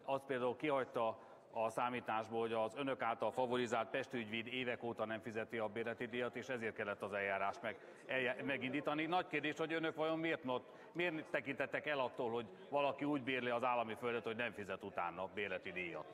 az például kihagyta a számításból, hogy az önök által favorizált Pesti ügyvéd évek óta nem fizeti a bérleti díjat, és ezért kellett az eljárást megindítani. Nagy kérdés, hogy önök vajon miért tekintettek el attól, hogy valaki úgy bérli az állami földet, hogy nem fizet utána bérleti díjat?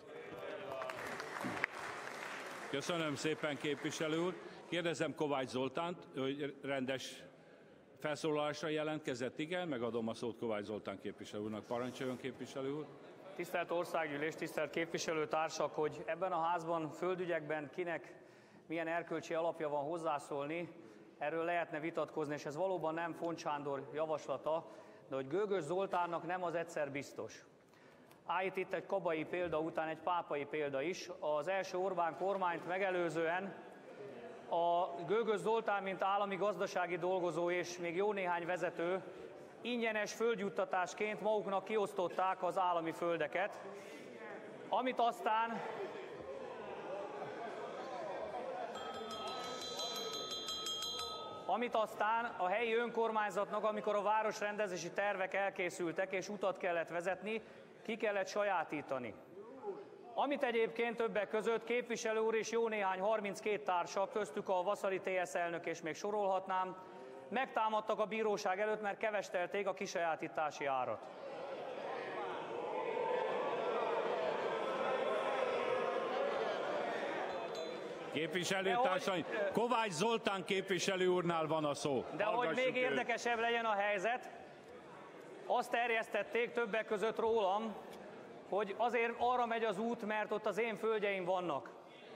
Köszönöm szépen, képviselő úr. Kérdezem Kovács Zoltánt, hogy rendes felszólalásra jelentkezett. Igen, megadom a szót Kovács Zoltán képviselő úrnak. Parancsoljon, képviselő úr. Tisztelt Országgyűlés, tisztelt képviselőtársak, hogy ebben a házban földügyekben kinek milyen erkölcsi alapja van hozzászólni, erről lehetne vitatkozni, és ez valóban nem Font Sándor javaslata, de hogy Gögös Zoltánnak nem az egyszer biztos. Állít itt egy kabai példa után egy pápai példa is. Az első Orbán kormányt megelőzően a Gögös Zoltán, mint állami gazdasági dolgozó és még jó néhány vezető ingyenes földjuttatásként maguknak kiosztották az állami földeket, amit aztán a helyi önkormányzatnak, amikor a városrendezési tervek elkészültek és utat kellett vezetni, ki kellett sajátítani. Amit egyébként többek között képviselő úr és jó néhány 32 társa, köztük a Vasari TSZ elnök, és még sorolhatnám, megtámadtak a bíróság előtt, mert kevestelték a kisajátítási árat. Képviselőtársaim, Kovács Zoltán képviselő úrnál van a szó. De hogy még érdekesebb legyen a helyzet, azt terjesztették többek között rólam, hogy azért arra megy az út, mert ott az én földjeim vannak.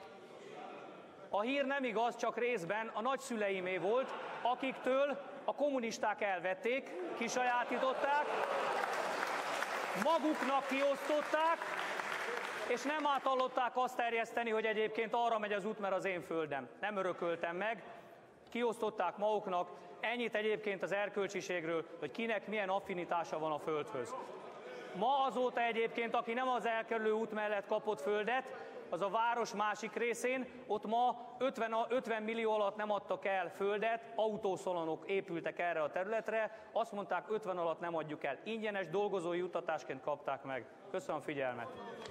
A hír nem igaz, csak részben a nagyszüleimé volt, akiktől a kommunisták elvették, kisajátították, maguknak kiosztották, és nem átallották azt terjeszteni, hogy egyébként arra megy az út, mert az én földem. Nem örököltem meg, kiosztották maguknak. Ennyit egyébként az erkölcsiségről, hogy kinek milyen affinitása van a földhöz. Ma azóta egyébként, aki nem az elkerülő út mellett kapott földet, az a város másik részén, ott ma 50 millió alatt nem adtak el földet, autószalonok épültek erre a területre, azt mondták, 50 alatt nem adjuk el. Ingyenes dolgozói juttatásként kapták meg. Köszönöm a figyelmet!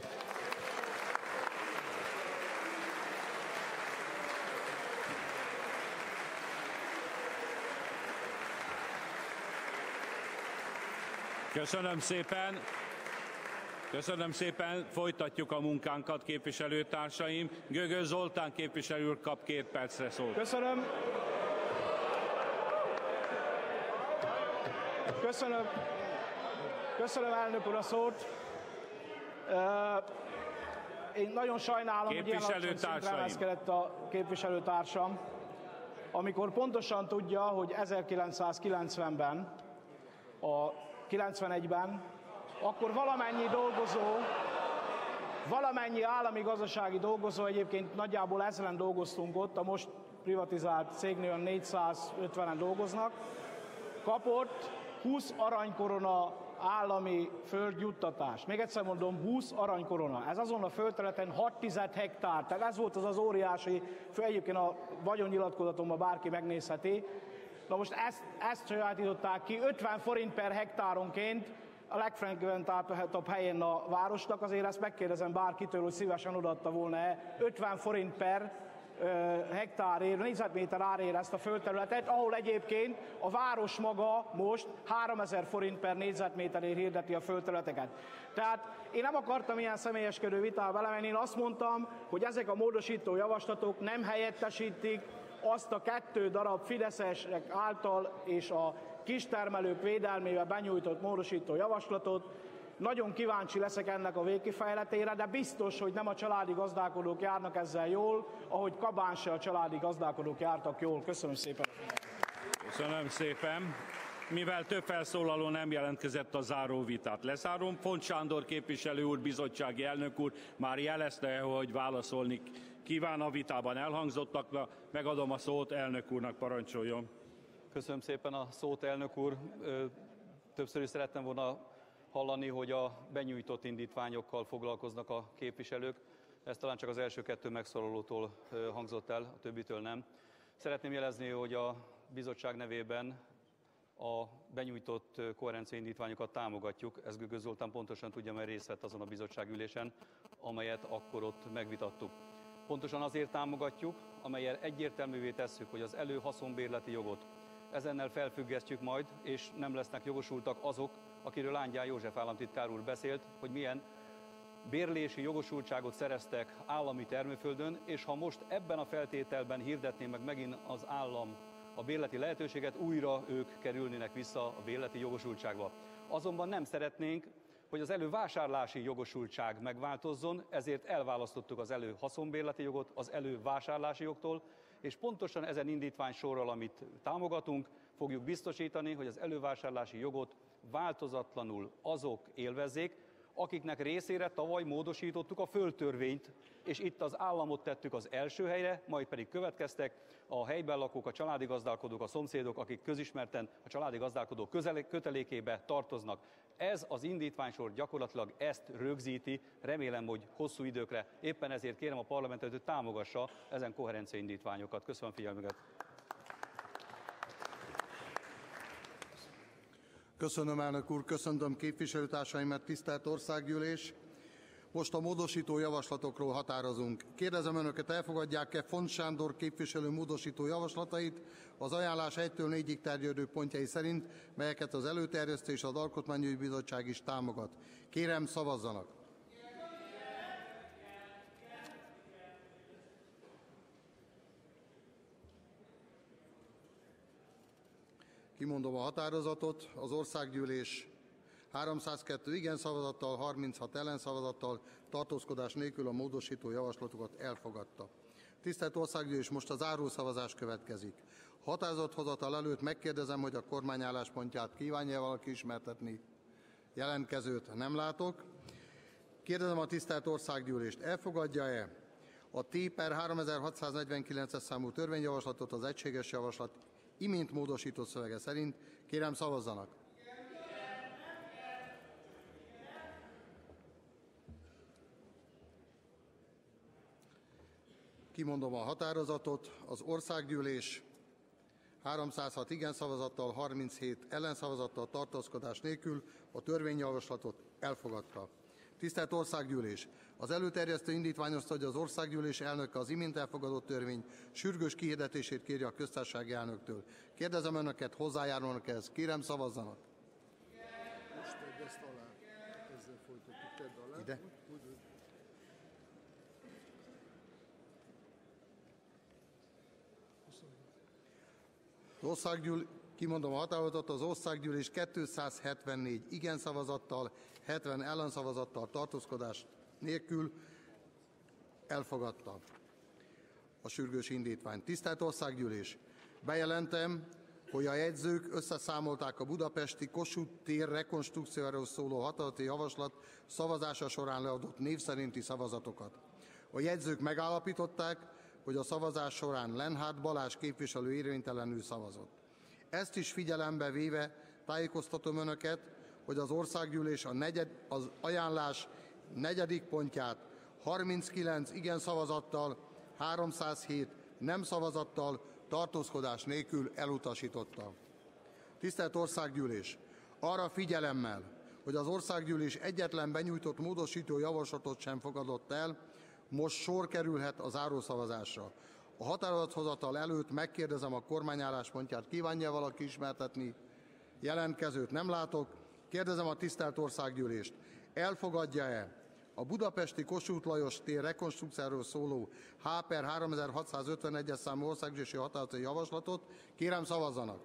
Köszönöm szépen. Köszönöm szépen, folytatjuk a munkánkat, képviselőtársaim. Gögös Zoltán képviselő úr kap 2 percre szót. Köszönöm. Köszönöm, elnök úr, a szót. Én nagyon sajnálom, hogy ilyen alacsony szintre emelkedett a képviselőtársam, amikor pontosan tudja, hogy 1990-ben, 91-ben, akkor valamennyi állami gazdasági dolgozó, egyébként nagyjából 1000-en dolgoztunk ott, a most privatizált cégnél 450-en dolgoznak, kapott 20 aranykorona állami földjuttatást. Még egyszer mondom, 20 aranykorona. Ez azon a földterületen 6 hektár. Tehát ez volt az az óriási, egyébként a vagyonnyilatkozatomban bárki megnézheti. Na most ezt sajátították ki, 50 forint per hektáronként, a legfrekventáltabb helyén a városnak, azért ezt megkérdezem bárkitől, hogy szívesen odaadta volna-e 50 forint per hektárért, négyzetméter árért ezt a földterületet, ahol egyébként a város maga most 3000 forint per négyzetméterért hirdeti a földterületeket. Tehát én nem akartam ilyen személyeskedő vitába belemenni, én azt mondtam, hogy ezek a módosító javaslatok nem helyettesítik azt a 2 darab fideszesek által és a kistermelők védelmével benyújtott módosító javaslatot. Nagyon kíváncsi leszek ennek a végkifejletére, de biztos, hogy nem a családi gazdálkodók járnak ezzel jól, ahogy Kabán se a családi gazdálkodók jártak jól. Köszönöm szépen. Köszönöm szépen. Mivel több felszólaló nem jelentkezett, a záró vitát lezárom. Font Sándor képviselő úr, bizottsági elnök úr már jelezte, hogy válaszolni kíván a vitában elhangzottakra. Megadom a szót elnök úrnak, parancsoljon. Köszönöm szépen a szót, elnök úr. Többször is szerettem volna hallani, hogy a benyújtott indítványokkal foglalkoznak a képviselők. Ez talán csak az első 2 megszólalótól hangzott el, a többitől nem. Szeretném jelezni, hogy a bizottság nevében a benyújtott koherencia indítványokat támogatjuk. Ez Gögöz Zoltán pontosan tudja, mert részt vett azon a bizottságülésen, amelyet akkor ott megvitattuk. Pontosan azért támogatjuk, amellyel egyértelművé tesszük, hogy az előhaszonbérleti jogot ezennel felfüggesztjük majd, és nem lesznek jogosultak azok, akiről Ángyán József államtitkár úr beszélt, hogy milyen bérlési jogosultságot szereztek állami termőföldön, és ha most ebben a feltételben hirdetné meg megint az állam a bérleti lehetőséget, újra ők kerülnének vissza a bérleti jogosultságba. Azonban nem szeretnénk, hogy az elővásárlási jogosultság megváltozzon, ezért elválasztottuk az előhaszonbérleti jogot az elővásárlási jogtól, és pontosan ezen indítvány sorral, amit támogatunk, fogjuk biztosítani, hogy az elővásárlási jogot változatlanul azok élvezzék, akiknek részére tavaly módosítottuk a földtörvényt, és itt az államot tettük az első helyre, majd pedig következtek a helyben lakók, a családi gazdálkodók, a szomszédok, akik közismerten a családi gazdálkodók kötelékébe tartoznak. Ez az indítványsor gyakorlatilag ezt rögzíti, remélem, hogy hosszú időkre. Éppen ezért kérem a parlamentet, hogy támogassa ezen koherencia indítványokat. Köszönöm a figyelmüket. Köszönöm, elnök úr, köszöntöm képviselőtársaimat, tisztelt Országgyűlés! Most a módosító javaslatokról határozunk. Kérdezem önöket, elfogadják-e Font Sándor képviselő módosító javaslatait az ajánlás 1-től 4-ig terjedő pontjai szerint, melyeket az előterjesztő és az Alkotmányügyi Bizottság is támogat? Kérem, szavazzanak! Kimondom a határozatot, az Országgyűlés 302 igen szavazattal, 36 ellenszavazattal, tartózkodás nélkül a módosító javaslatokat elfogadta. Tisztelt Országgyűlés, most a zárószavazás következik. Határozathozatal előtt megkérdezem, hogy a kormány álláspontját kívánja valaki ismertetni. Jelentkezőt nem látok. Kérdezem a tisztelt Országgyűlést, elfogadja-e a T/3649-es számú törvényjavaslatot az egységes javaslat imént módosított szövege szerint? Kérem, szavazzanak! Kimondom a határozatot, az Országgyűlés 306 igen szavazattal, 37 ellenszavazattal, tartózkodás nélkül a törvényjavaslatot elfogadta. Tisztelt Országgyűlés! Az előterjesztő indítványozta, hogy az Országgyűlés elnöke az imént elfogadott törvény sürgős kihirdetését kéri a köztársasági elnöktől. Kérdezem önöket, hozzájárulnak ehhez? Kérem, szavazzanak! Most tedd ezt alá. Ezzel folytatjuk, tedd alá. Ide. Kimondom a határozatot, az Országgyűlés 274 igen szavazattal, 70 ellenszavazattal, tartózkodás nélkül elfogadta a sürgős indítványt. Tisztelt Országgyűlés! Bejelentem, hogy a jegyzők összeszámolták a budapesti Kossuth tér rekonstrukciójáról szóló határozati javaslat szavazása során leadott név szerinti szavazatokat. A jegyzők megállapították, hogy a szavazás során Lenhard Balázs képviselő érvénytelenül szavazott. Ezt is figyelembe véve tájékoztatom önöket, hogy az Országgyűlés az ajánlás 4. pontját 39 igen szavazattal, 307 nem szavazattal, tartózkodás nélkül elutasította. Tisztelt Országgyűlés! Arra figyelemmel, hogy az Országgyűlés egyetlen benyújtott módosító javaslatot sem fogadott el, most sor kerülhet a zárószavazásra. A határozathozatal előtt megkérdezem a kormány álláspontját. Kívánja valaki ismertetni? Jelentkezőt nem látok. Kérdezem a tisztelt Országgyűlést. Elfogadja-e a budapesti Kossuth Lajos tér rekonstrukciójáról szóló H/3651-es számú országgyűlési határozati javaslatot? Kérem, szavazzanak!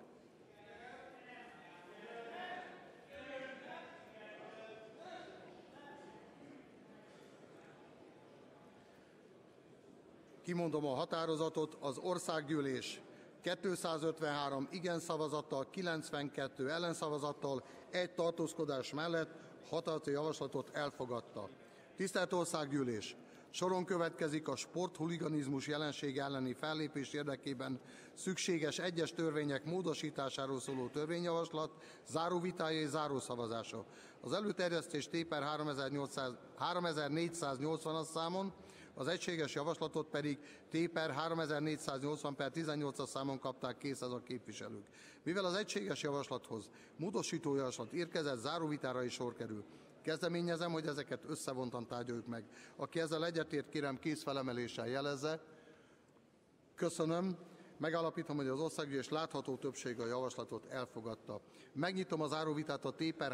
Kimondom a határozatot, az Országgyűlés 253 igen szavazattal, 92 ellenszavazattal, egy tartózkodás mellett határozati javaslatot elfogadta. Tisztelt Országgyűlés! Soron következik a sporthuliganizmus jelenség elleni fellépés érdekében szükséges egyes törvények módosításáról szóló törvényjavaslat, záróvitája és zárószavazása. Az előterjesztés T/3480-as számon Az egységes javaslatot pedig T/per 3480/18-as számon kapták készhez a képviselők. Mivel az egységes javaslathoz módosító javaslat érkezett, záróvitára is sor kerül. Kezdeményezem, hogy ezeket összevontan tárgyaljuk meg. Aki ezzel egyetért, kérem kézfelemeléssel jelezze. Köszönöm. Megállapítom, hogy az országgyűlés látható többsége a javaslatot elfogadta. Megnyitom a záróvitát a T/per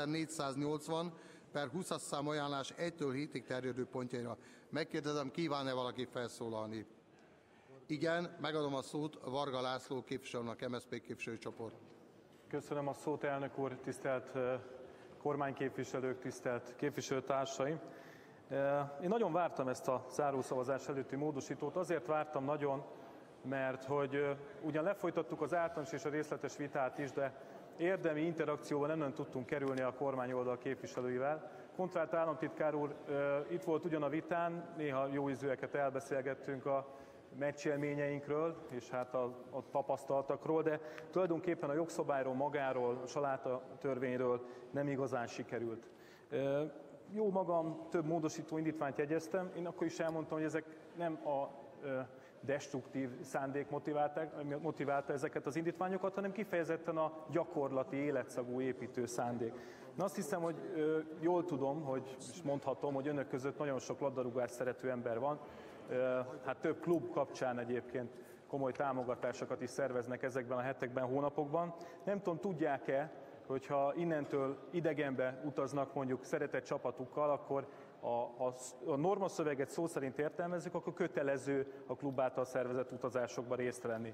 3480/20-as szám ajánlás 1-től 7-ig terjedő pontjaira. Megkérdezem, kíván-e valaki felszólalni? Igen, megadom a szót Varga László képviselőnek, MSZP képviselőcsoport. Köszönöm a szót, elnök úr, tisztelt kormányképviselők, tisztelt képviselőtársaim! Én nagyon vártam ezt a zárószavazás előtti módosítót, azért vártam nagyon, mert hogy ugyan lefolytattuk az általános és a részletes vitát is, de érdemi interakcióban nem tudtunk kerülni a kormányoldal képviselőivel. Kontrált államtitkár úr itt volt ugyan a vitán, néha jó ízűeket elbeszélgettünk a meccsélményeinkről, és hát a tapasztaltakról, de tulajdonképpen a jogszabályról magáról, a saláta törvényről nem igazán sikerült. Jó magam, több módosító indítványt jegyeztem, én akkor is elmondtam, hogy ezek nem a destruktív szándék motiválta ezeket az indítványokat, hanem kifejezetten a gyakorlati, életszagú építő szándék. Na azt hiszem, hogy jól tudom, és mondhatom, hogy önök között nagyon sok labdarúgást szerető ember van. Hát több klub kapcsán egyébként komoly támogatásokat is szerveznek ezekben a hetekben, hónapokban. Nem tudom, tudják-e, hogyha innentől idegenbe utaznak mondjuk szeretett csapatukkal, akkor a normaszöveget szó szerint értelmezzük, akkor kötelező a klub által szervezett utazásokban részt venni.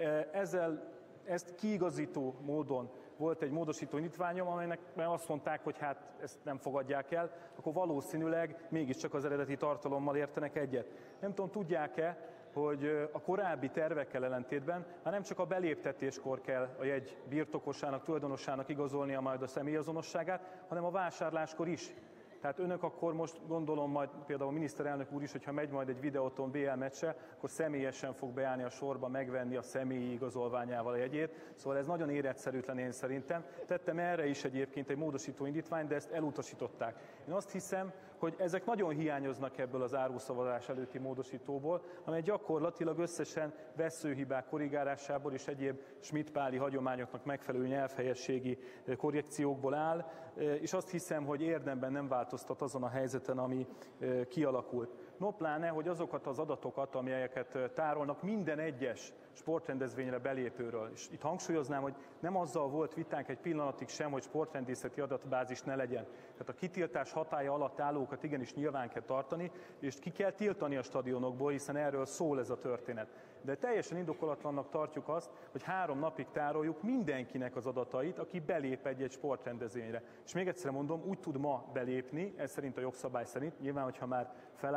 Ezt kiigazító módon volt egy módosító indítványom, amelynek azt mondták, hogy hát ezt nem fogadják el, akkor valószínűleg mégiscsak az eredeti tartalommal értenek egyet. Nem tudom, tudják-e, hogy a korábbi tervekkel ellentétben már nem csak a beléptetéskor kell a jegy birtokosának, tulajdonosának igazolnia majd a személyazonosságát, hanem a vásárláskor is. Tehát önök akkor most gondolom majd például a miniszterelnök úr is, hogyha megy majd egy videóton BL meccsre, akkor személyesen fog beállni a sorba, megvenni a személyi igazolványával a jegyét. Szóval ez nagyon életszerűtlen én szerintem. Tettem erre is egyébként egy módosító indítványt, de ezt elutasították. Én azt hiszem, hogy ezek nagyon hiányoznak ebből az áruszavazás előtti módosítóból, amely gyakorlatilag összesen vesszőhibák korrigálásából és egyéb schmidt-páli hagyományoknak megfelelő nyelvhelyességi korrekciókból áll, és azt hiszem, hogy érdemben nem változtat azon a helyzeten, ami kialakult. No pláne, hogy azokat az adatokat, amelyeket tárolnak minden egyes sportrendezvényre belépőről, és itt hangsúlyoznám, hogy nem azzal volt vitánk egy pillanatig sem, hogy sportrendészeti adatbázis ne legyen. Tehát a kitiltás hatálya alatt állókat igenis nyilván kell tartani, és ki kell tiltani a stadionokból, hiszen erről szól ez a történet. De teljesen indokolatlannak tartjuk azt, hogy 3 napig tároljuk mindenkinek az adatait, aki belép egy sportrendezvényre. És még egyszer mondom, úgy tud ma belépni, ez szerint a jogszabály szerint, nyilván, hogyha már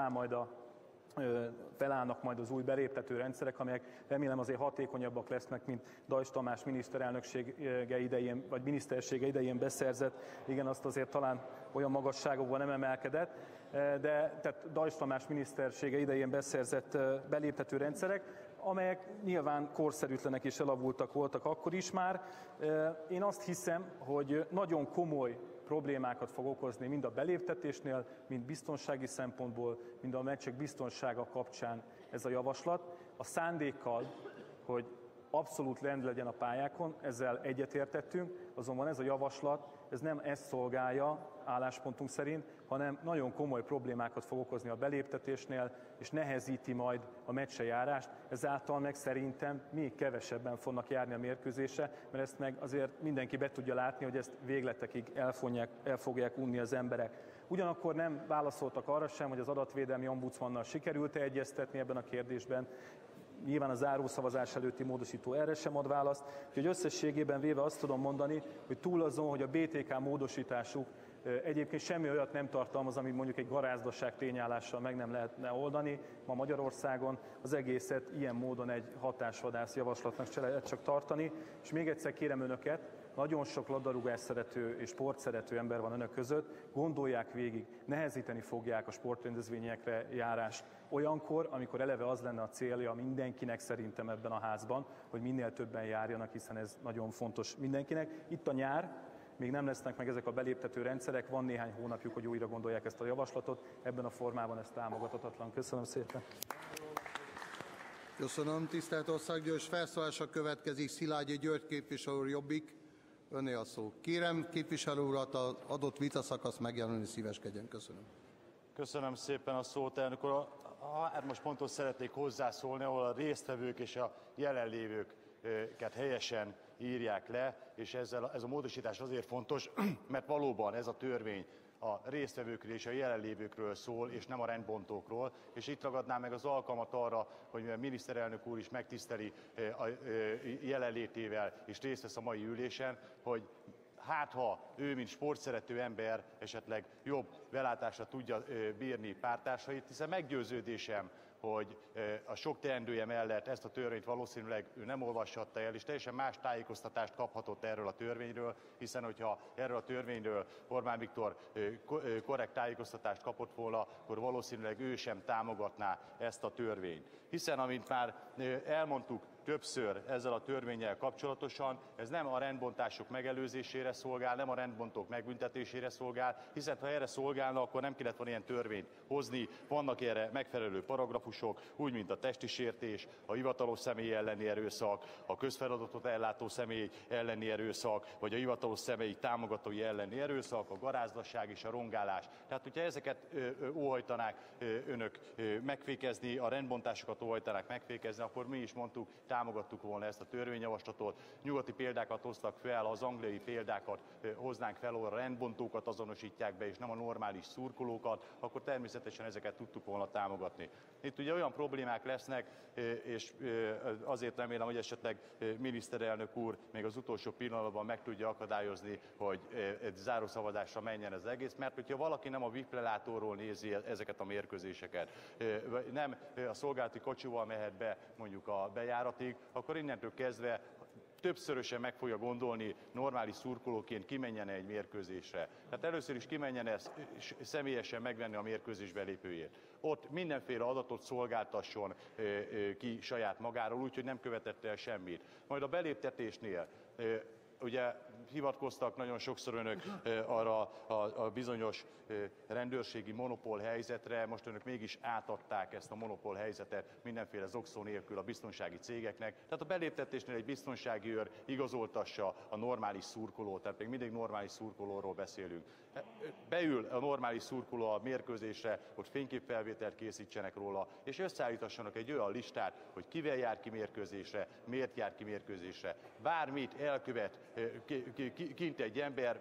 felállnak majd az új beléptető rendszerek, amelyek remélem azért hatékonyabbak lesznek, mint Dajs Tamás miniszterelnöksége idején, vagy minisztersége idején beszerzett. Igen, azt azért talán olyan magasságokban nem emelkedett, de tehát Dajs Tamás minisztersége idején beszerzett beléptető rendszerek, amelyek nyilván korszerűtlenek és elavultak voltak akkor is már. Én azt hiszem, hogy nagyon komoly problémákat fog okozni mind a beléptetésnél, mind biztonsági szempontból, mind a meccsek biztonsága kapcsán ez a javaslat. A szándékkal, hogy abszolút rend legyen a pályákon, ezzel egyetértettünk, azonban ez a javaslat, ez nem ezt szolgálja álláspontunk szerint, hanem nagyon komoly problémákat fog okozni a beléptetésnél, és nehezíti majd a meccsjárást, ezáltal meg szerintem még kevesebben fognak járni a mérkőzésre, mert ezt meg azért mindenki be tudja látni, hogy ezt végletekig el fogják unni az emberek. Ugyanakkor nem válaszoltak arra sem, hogy az adatvédelmi ombudsmannal sikerült-e egyeztetni ebben a kérdésben. Nyilván a zárószavazás előtti módosító erre sem ad választ, úgyhogy összességében véve azt tudom mondani, hogy túl azon, hogy a BTK módosításuk egyébként semmi olyat nem tartalmaz, amit mondjuk egy garázdaság tényállással meg nem lehetne oldani ma Magyarországon, az egészet ilyen módon egy hatásvadász javaslatnak lehet csak tartani, és még egyszer kérem önöket, nagyon sok labdarúgás szerető és sportszerető ember van önök között, gondolják végig, nehezíteni fogják a sportrendezvényekre járást olyankor, amikor eleve az lenne a célja mindenkinek szerintem ebben a házban, hogy minél többen járjanak, hiszen ez nagyon fontos mindenkinek. Itt a nyár, míg nem lesznek meg ezek a beléptető rendszerek, van néhány hónapjuk, hogy újra gondolják ezt a javaslatot. Ebben a formában ez támogathatatlan. Köszönöm szépen. Köszönöm, tisztelt Országgyűlés. Felszólása következik Szilágyi György képviselő úr, Jobbik. Öné a szó. Kérem képviselő urat az adott vitaszakasz megjelenni szíveskedjen. Köszönöm. Köszönöm szépen a szót, elnök úr. A 3-as pontot szeretnék hozzászólni, ahol a résztvevők és a jelenlévőket helyesen írják le, és ez a módosítás azért fontos, mert valóban ez a törvény a résztvevőkről és a jelenlévőkről szól, és nem a rendbontókról. És itt ragadnám meg az alkalmat arra, hogy a miniszterelnök úr is megtiszteli a jelenlétével és részt vesz a mai ülésen, hogy hát ha ő, mint sportszerető ember esetleg jobb belátásra tudja bírni párttársait, hiszen meggyőződésem, hogy a sok teendője mellett ezt a törvényt valószínűleg ő nem olvashatta el, és teljesen más tájékoztatást kaphatott erről a törvényről, hiszen hogyha erről a törvényről Orbán Viktor korrekt tájékoztatást kapott volna, akkor valószínűleg ő sem támogatná ezt a törvényt. Hiszen, amint már elmondtuk többször ezzel a törvénnyel kapcsolatosan, ez nem a rendbontások megelőzésére szolgál, nem a rendbontók megbüntetésére szolgál, hiszen ha erre szolgálna, akkor nem kellett volna ilyen törvényt hozni. Vannak erre megfelelő paragrafusok, úgy, mint a testi sértés, a hivatalos személy elleni erőszak, a közfeladatot ellátó személy elleni erőszak, vagy a hivatalos személy támogatói elleni erőszak, a garázdaság és a rongálás. Tehát, hogyha ezeket óhajtanák önök megfékezni, a rendbontásokat óhajtanák megfékezni, akkor mi is mondtuk, támogattuk volna ezt a törvényjavaslatot. Nyugati példákat hoztak fel, az angliai példákat hoznánk fel, ahol a rendbontókat azonosítják be, és nem a normális szurkolókat, akkor természetesen ezeket tudtuk volna támogatni. Itt ugye olyan problémák lesznek, és azért remélem, hogy esetleg miniszterelnök úr még az utolsó pillanatban meg tudja akadályozni, hogy egy zárószavazásra menjen ez egész, mert hogyha valaki nem a VIP-lelátóról nézi ezeket a mérkőzéseket, nem a szolgálati kocsival mehet be mondjuk a bejáratig, akkor innentől kezdve többszörösen meg fogja gondolni normális szurkolóként, kimenjen egy mérkőzésre. Tehát először is kimenjen személyesen megvenni a mérkőzés belépőjét. Ott mindenféle adatot szolgáltasson ki saját magáról, úgyhogy nem követett el semmit. Majd a beléptetésnél ugye hivatkoztak nagyon sokszor önök arra a bizonyos rendőrségi monopól helyzetre, most önök mégis átadták ezt a monopól helyzetet mindenféle zokszó nélkül a biztonsági cégeknek. Tehát a beléptetésnél egy biztonsági őr igazoltassa a normális szurkolót, tehát még mindig normális szurkolóról beszélünk. Beül a normális szurkoló a mérkőzésre, hogy fényképfelvételt készítsenek róla, és összeállítassanak egy olyan listát, hogy kivel jár ki mérkőzésre, miért jár ki mérkőzésre. Bármit elkövet kint egy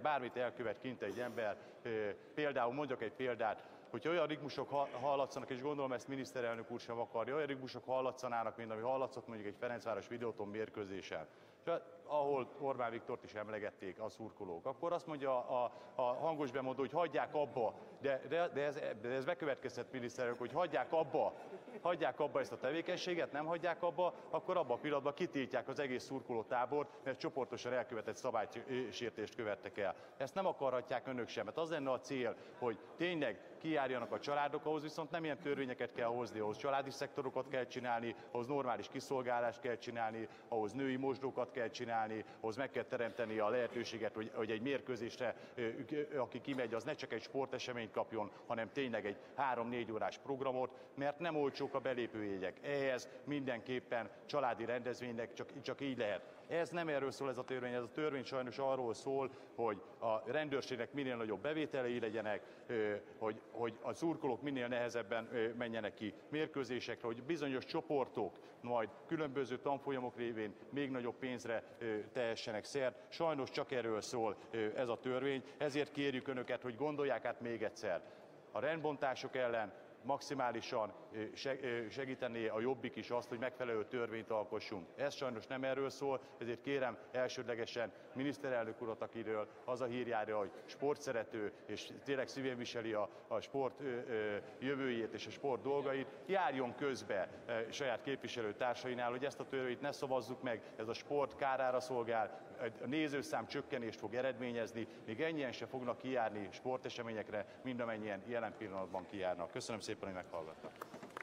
ember, például mondjak egy példát, hogyha olyan rigmusok hallatszanak, és gondolom ezt miniszterelnök úr sem akarja, olyan rigmusok hallatszanának, mint ami hallatszott mondjuk egy Ferencváros Videóton mérkőzésen, ahol Orbán Viktort is emlegették a szurkolók, akkor azt mondja a hangos bemondó, hogy hagyják abba, de ez bekövetkezhet, miniszterelnök, hogy hagyják abba ezt a tevékenységet, nem hagyják abba, akkor abban a pillanatban kitiltják az egész szurkolótábort, mert csoportosan elkövetett szabálysértést követtek el. Ezt nem akarhatják önök sem, mert az lenne a cél, hogy tényleg kijárjanak a családok, ahhoz viszont nem ilyen törvényeket kell hozni, ahhoz családi szektorokat kell csinálni, ahhoz normális kiszolgálást kell csinálni, ahhoz női mosdókat kell csinálni, ahhoz meg kell teremteni a lehetőséget, hogy egy mérkőzésre, aki kimegy, az ne csak egy sporteseményt kapjon, hanem tényleg egy 3-4 órás programot, mert nem olcsók a belépőjegyek. Ehhez mindenképpen családi rendezvénynek csak így lehet. Ez nem erről szól ez a törvény sajnos arról szól, hogy a rendőrségnek minél nagyobb bevételei legyenek, hogy a szurkolók minél nehezebben menjenek ki mérkőzésekre, hogy bizonyos csoportok majd különböző tanfolyamok révén még nagyobb pénzre tehessenek szert. Sajnos csak erről szól ez a törvény, ezért kérjük önöket, hogy gondolják át még egyszer. A rendbontások ellen maximálisan segítené a Jobbik is azt, hogy megfelelő törvényt alkossunk. Ez sajnos nem erről szól, ezért kérem elsődlegesen miniszterelnök urat, akiről az a hír járja, hogy sportszerető, és tényleg szívén viseli a sport jövőjét és a sport dolgait, járjon közbe saját képviselőtársainál, hogy ezt a törvényt ne szavazzuk meg, ez a sport kárára szolgál, a nézőszám csökkenést fog eredményezni, még ennyien se fognak kijárni sporteseményekre, mint amennyien jelen pillanatban kijárnak. Köszönöm szépen, hogy meghallgattak.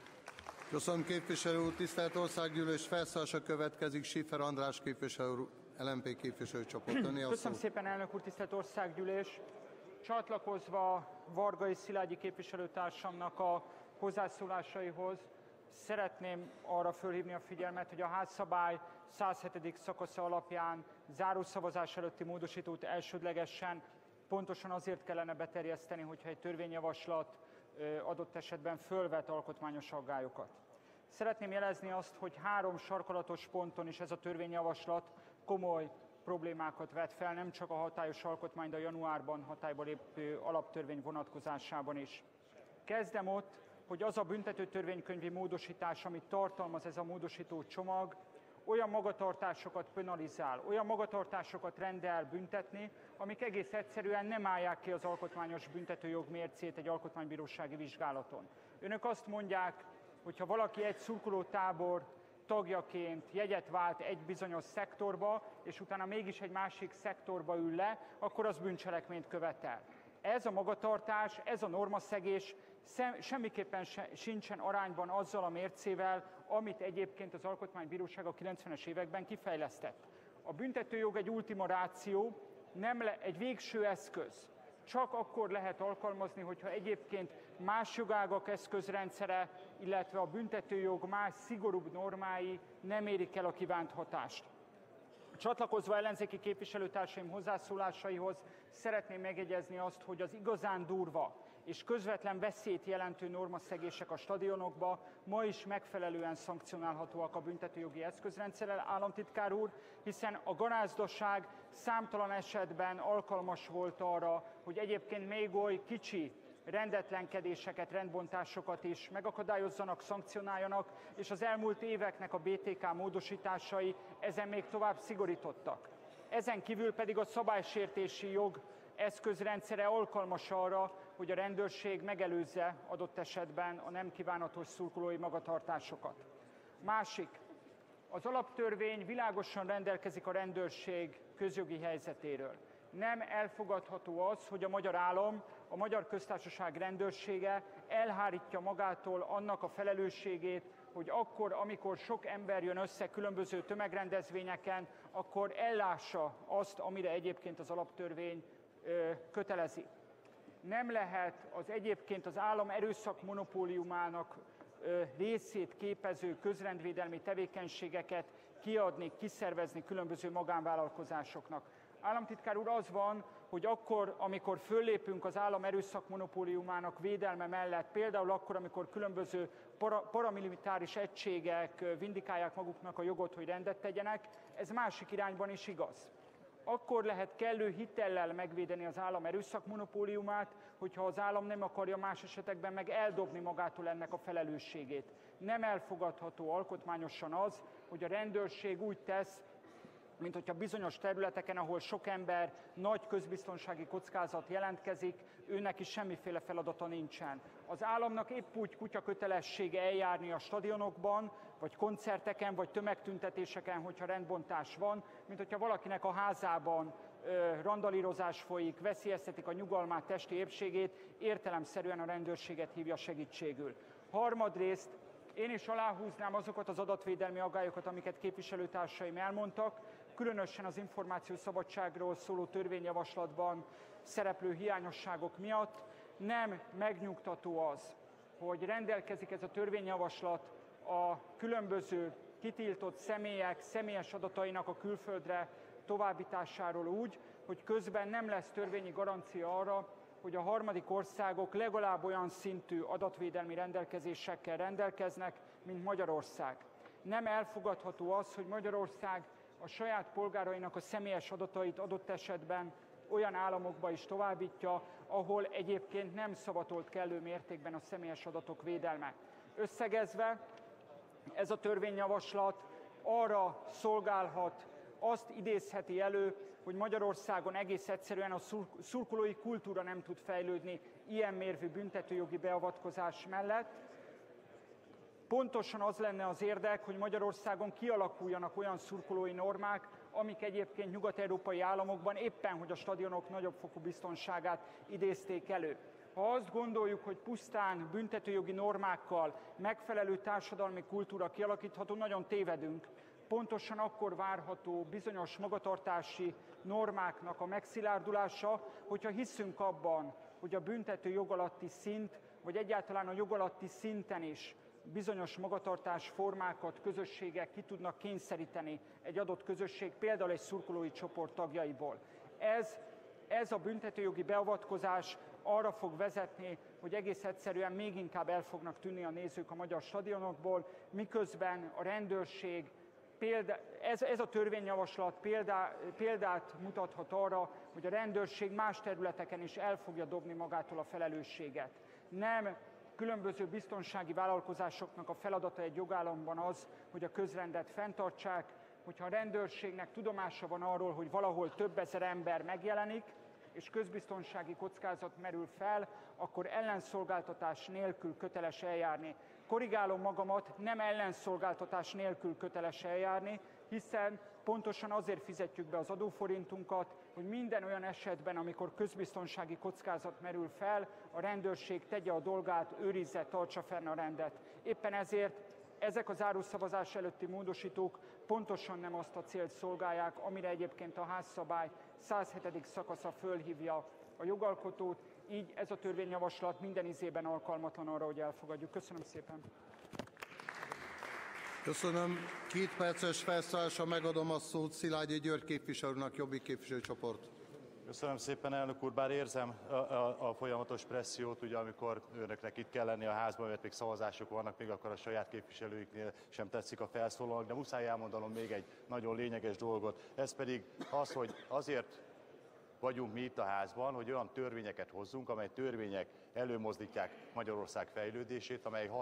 Köszönöm képviselő úr, tisztelt Országgyűlés, felszólalása következik Schiffer András képviselő úr. LMP képviselőcsoport, öné a szó. Köszönöm szépen, elnök úr, tisztelt országgyűlés! Csatlakozva Varga és Szilágyi képviselőtársamnak a hozzászólásaihoz, szeretném arra fölhívni a figyelmet, hogy a házszabály 107. szakasza alapján zárószavazás előtti módosítót elsődlegesen pontosan azért kellene beterjeszteni, hogyha egy törvényjavaslat adott esetben fölvet alkotmányos aggályokat. Szeretném jelezni azt, hogy 3 sarkalatos ponton is ez a törvényjavaslat komoly problémákat vet fel, nem csak a hatályos alkotmány, de a januárban hatályba lépő alaptörvény vonatkozásában is. Kezdem ott, hogy az a büntetőtörvénykönyvi módosítás, amit tartalmaz ez a módosító csomag, olyan magatartásokat penalizál, olyan magatartásokat rendel büntetni, amik egész egyszerűen nem állják ki az alkotmányos büntetőjog mércét egy alkotmánybírósági vizsgálaton. Önök azt mondják, hogy ha valaki egy szurkolótábor tagjaként jegyet vált egy bizonyos szektorba, és utána mégis egy másik szektorba ül le, akkor az bűncselekményt követel. Ez a magatartás, ez a normaszegés semmiképpen sincsen arányban azzal a mércével, amit egyébként az Alkotmánybíróság a 90-es években kifejlesztett. A büntetőjog egy ultima ratio, egy végső eszköz. Csak akkor lehet alkalmazni, hogyha egyébként más jogágak eszközrendszere, illetve a büntetőjog más szigorúbb normái nem érik el a kívánt hatást. Csatlakozva ellenzéki képviselőtársaim hozzászólásaihoz szeretném megjegyezni azt, hogy az igazán durva és közvetlen veszélyt jelentő normaszegések a stadionokba ma is megfelelően szankcionálhatóak a büntetőjogi eszközrendszerrel, államtitkár úr, hiszen a garázdaság számtalan esetben alkalmas volt arra, hogy egyébként még oly kicsi rendetlenkedéseket, rendbontásokat is megakadályozzanak, szankcionáljanak, és az elmúlt éveknek a BTK módosításai ezen még tovább szigorítottak. Ezen kívül pedig a szabálysértési jog eszközrendszere alkalmas arra, hogy a rendőrség megelőzze adott esetben a nem kívánatos szurkolói magatartásokat. Másik, az alaptörvény világosan rendelkezik a rendőrség közjogi helyzetéről. Nem elfogadható az, hogy a magyar állam, a Magyar Köztársaság rendőrsége elhárítja magától annak a felelősségét, hogy akkor, amikor sok ember jön össze különböző tömegrendezvényeken, akkor ellássa azt, amire egyébként az alaptörvény kötelezi. Nem lehet az egyébként az állam erőszak monopóliumának részét képező közrendvédelmi tevékenységeket kiadni, kiszervezni különböző magánvállalkozásoknak. Államtitkár úr, az van, hogy akkor, amikor föllépünk az állam erőszak monopóliumának védelme mellett, például akkor, amikor különböző paramilitáris egységek vindikálják maguknak a jogot, hogy rendet tegyenek, ez másik irányban is igaz. Akkor lehet kellő hitellel megvédeni az állam erőszak monopóliumát, hogyha az állam nem akarja más esetekben meg eldobni magától ennek a felelősségét. Nem elfogadható alkotmányosan az, hogy a rendőrség úgy tesz, mint hogyha bizonyos területeken, ahol sok ember, nagy közbiztonsági kockázat jelentkezik, őnek is semmiféle feladata nincsen. Az államnak épp úgy kutya kötelessége eljárni a stadionokban, vagy koncerteken, vagy tömegtüntetéseken, hogyha rendbontás van, mint hogyha valakinek a házában randalírozás folyik, veszélyeztetik a nyugalmát, testi épségét, értelemszerűen a rendőrséget hívja segítségül. Harmadrészt én is aláhúznám azokat az adatvédelmi aggályokat, amiket képviselőtársaim elmondtak, különösen az információszabadságról szóló törvényjavaslatban szereplő hiányosságok miatt. Nem megnyugtató az, hogy rendelkezik ez a törvényjavaslat a különböző kitiltott személyek személyes adatainak a külföldre továbbításáról úgy, hogy közben nem lesz törvényi garancia arra, hogy a harmadik országok legalább olyan szintű adatvédelmi rendelkezésekkel rendelkeznek, mint Magyarország. Nem elfogadható az, hogy Magyarország a saját polgárainak a személyes adatait adott esetben olyan államokba is továbbítja, ahol egyébként nem szavatolt kellő mértékben a személyes adatok védelme. Összegezve, ez a törvényjavaslat arra szolgálhat, azt idézheti elő, hogy Magyarországon egész egyszerűen a szurkolói kultúra nem tud fejlődni ilyen mérvű büntetőjogi beavatkozás mellett. Pontosan az lenne az érdek, hogy Magyarországon kialakuljanak olyan szurkolói normák, amik egyébként nyugat-európai államokban éppen, hogy a stadionok nagyobb fokú biztonságát idézték elő. Ha azt gondoljuk, hogy pusztán büntetőjogi normákkal megfelelő társadalmi kultúra kialakítható, nagyon tévedünk. pontosan akkor várható bizonyos magatartási normáknak a megszilárdulása, hogyha hiszünk abban, hogy a büntető jogalatti szint, vagy egyáltalán a jogalatti szinten is bizonyos magatartás formákat közösségek ki tudnak kényszeríteni egy adott közösség, például egy szurkolói csoport tagjaiból. Ez a büntetőjogi beavatkozás arra fog vezetni, hogy egész egyszerűen még inkább el fognak tűnni a nézők a magyar stadionokból, miközben a rendőrség, ez a törvényjavaslat példát mutathat arra, hogy a rendőrség más területeken is el fogja dobni magától a felelősséget. Nem különböző biztonsági vállalkozásoknak a feladata egy jogállamban az, hogy a közrendet fenntartsák, hogyha a rendőrségnek tudomása van arról, hogy valahol több ezer ember megjelenik, és közbiztonsági kockázat merül fel, akkor ellenszolgáltatás nélkül köteles eljárni. Korrigálom magamat, nem ellenszolgáltatás nélkül köteles eljárni, hiszen pontosan azért fizetjük be az adóforintunkat, hogy minden olyan esetben, amikor közbiztonsági kockázat merül fel, a rendőrség tegye a dolgát, őrizze, tartsa fenn a rendet. Éppen ezért ezek a zárószavazás előtti módosítók pontosan nem azt a célt szolgálják, amire egyébként a házszabály 107. szakasza fölhívja a jogalkotót, így ez a törvényjavaslat minden ízében alkalmatlan arra, hogy elfogadjuk. Köszönöm szépen! Köszönöm. 2 perces felszólalásra megadom a szót Szilágyi György képviselőnek, Jobbik képviselőcsoport. Köszönöm szépen, elnök úr, bár érzem a folyamatos pressziót, ugye amikor önöknek itt kell lenni a házban, mert még szavazások vannak, még akkor a saját képviselőiknél sem tetszik a felszólalók, de muszáj elmondanom még egy nagyon lényeges dolgot. Ez pedig az, hogy azért vagyunk mi itt a házban, hogy olyan törvényeket hozzunk, amely törvények előmozdítják Magyarország fejlődését,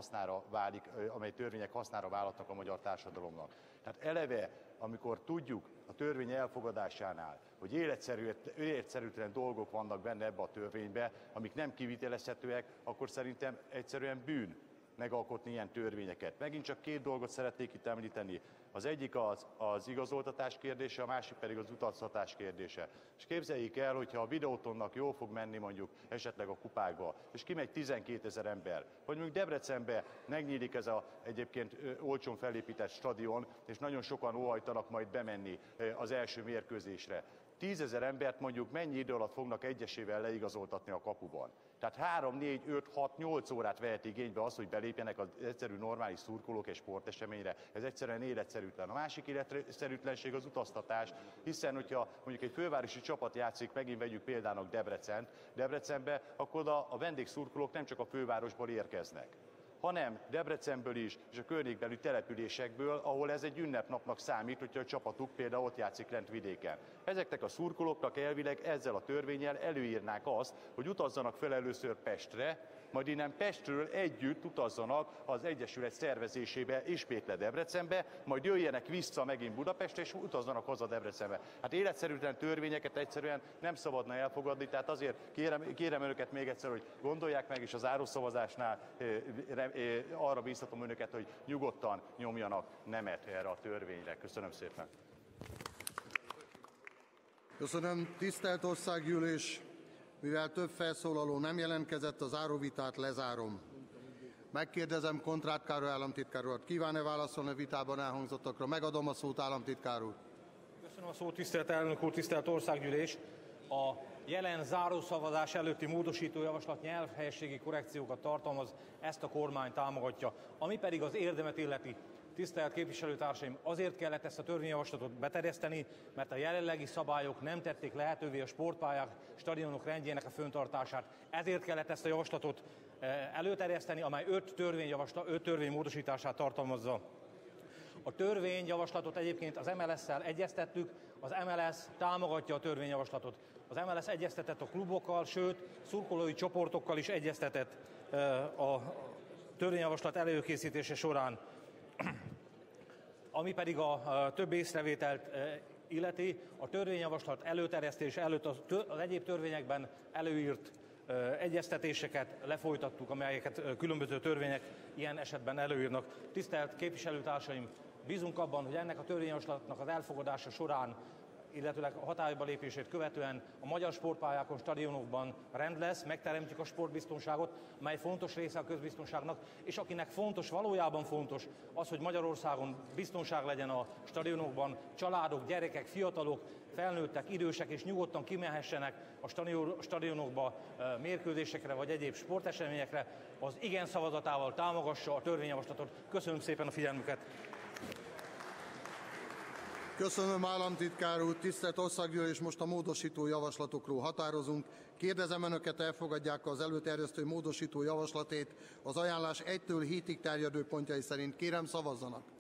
amely törvények hasznára válhatnak a magyar társadalomnak. Tehát eleve, amikor tudjuk a törvény elfogadásánál, hogy életszerűtlen dolgok vannak benne ebbe a törvénybe, amik nem kivitelezhetőek, akkor szerintem egyszerűen bűn megalkotni ilyen törvényeket. Megint csak 2 dolgot szeretnék itt említeni. Az egyik az igazoltatás kérdése, a másik pedig az utaztatás kérdése. És képzeljék el, hogyha a Videótonnak jól fog menni mondjuk esetleg a kupákba, és kimegy 12 000 ember, vagy mondjuk Debrecenbe megnyílik ez a egyébként olcsón felépített stadion, és nagyon sokan óhajtanak majd bemenni az első mérkőzésre. 10 000 embert mondjuk mennyi idő alatt fognak egyesével leigazoltatni a kapuban? Tehát 3, 4, 5, 6, 8 órát vehet igénybe az, hogy belépjenek az egyszerű normális szurkolók egy sporteseményre. Ez egyszerűen életszerűtlen. A másik életszerűtlenség az utaztatás, hiszen hogyha mondjuk egy fővárosi csapat játszik, megint vegyük példának Debrecenbe, akkor a vendégszurkolók nem csak a fővárosból érkeznek, hanem Debrecenből is, és a környékbeli településekből, ahol ez egy ünnepnapnak számít, hogyha a csapatuk például ott játszik lent vidéken. Ezeknek a szurkolóknak elvileg ezzel a törvénnyel előírnák azt, hogy utazzanak fel először Pestre, majd innen Pestről együtt utazzanak az Egyesület szervezésébe, ismétle Debrecenbe, majd jöjjenek vissza megint Budapestre, és utazzanak haza Debrecenbe. Hát életszerűtlen törvényeket egyszerűen nem szabadna elfogadni, tehát azért kérem önöket még egyszer, hogy gondolják meg, és az zárószavazásnál arra bíztatom önöket, hogy nyugodtan nyomjanak nemet erre a törvényre. Köszönöm szépen. Köszönöm. Tisztelt Országgyűlés! Mivel több felszólaló nem jelentkezett, a záróvitát lezárom. Megkérdezem Kontrát Károly államtitkár urat, kíván-e válaszolni a vitában elhangzottakra? Megadom a szót, államtitkár úr. Köszönöm a szót, tisztelt elnök úr, tisztelt Országgyűlés! A jelen zárószavazás előtti módosítójavaslat nyelvhelyességi korrekciókat tartalmaz, ezt a kormány támogatja. Ami pedig az érdemet illeti, tisztelt képviselőtársaim, azért kellett ezt a törvényjavaslatot beterjeszteni, mert a jelenlegi szabályok nem tették lehetővé a sportpályák, stadionok rendjének a föntartását. Ezért kellett ezt a javaslatot előterjeszteni, amely 5 törvény módosítását tartalmazza. A törvényjavaslatot egyébként az MLS-szel egyeztettük, az MLS támogatja a törvényjavaslatot. Az MLS egyeztetett a klubokkal, sőt, szurkolói csoportokkal is egyeztetett a törvényjavaslat előkészítése során. Ami pedig a több észrevételt illeti, a törvényjavaslat előterjesztése előtt az egyéb törvényekben előírt egyeztetéseket lefolytattuk, amelyeket különböző törvények ilyen esetben előírnak. Tisztelt képviselőtársaim, bízunk abban, hogy ennek a törvényjavaslatnak az elfogadása során illetőleg a hatályba lépését követően a magyar sportpályákon, stadionokban rend lesz, megteremtjük a sportbiztonságot, mely fontos része a közbiztonságnak, és akinek fontos, valójában fontos az, hogy Magyarországon biztonság legyen a stadionokban, családok, gyerekek, fiatalok, felnőttek, idősek és nyugodtan kimehessenek a stadionokba mérkőzésekre vagy egyéb sporteseményekre, az igen szavazatával támogassa a törvényjavaslatot. Köszönöm szépen a figyelmüket! Köszönöm, államtitkár úr, tisztelt Országgyűlés, most a módosító javaslatokról határozunk. Kérdezem önöket, elfogadják az előterjesztő módosító javaslatét az ajánlás 1-től 7-ig terjedő pontjai szerint. Kérem, szavazzanak!